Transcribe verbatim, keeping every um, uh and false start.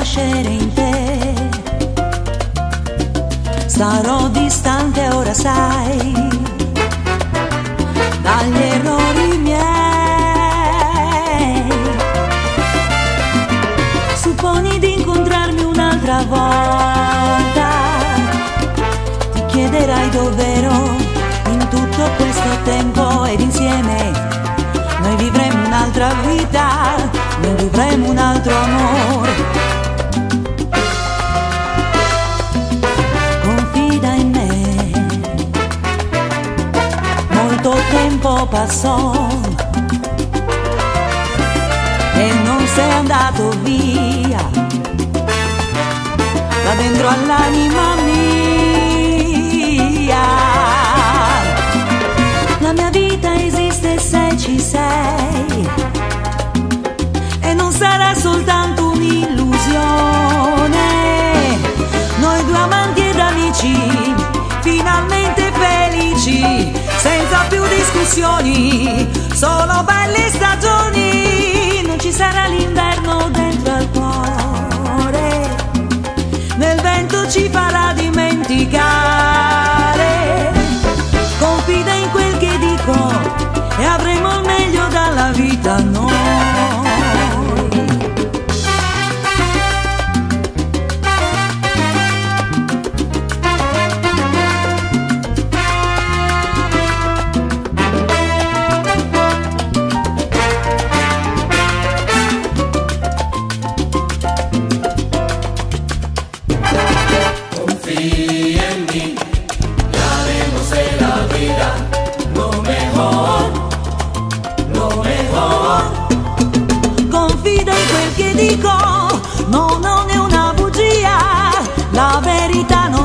rinascere in te. Sarò distante, ora sai, dagli errori miei. Supponi di incontrarmi un'altra volta, ti chiederai dov'ero in tutto questo tempo, ed insieme noi vivremo un'altra vita, noi vivremo un altro amore. Confida in me, molto tempo passò e non sei andato via, da dentro all'anima mia. La mia vita esiste se ci sei, e non sarà soltanto un'illusione. Noi due amanti ed amici, finalmente felici, senza più discussioni, solo belle stagioni. Non ci sarà l'inverno dentro al cuore, nel vento ci farà dimenticare. Confida in quel che dico e avremo il meglio dalla vita noi. Confía en mí, ya haremos de la vida lo mejor, lo mejor. Confida in quel che dico, no, non è una bugia, la verità non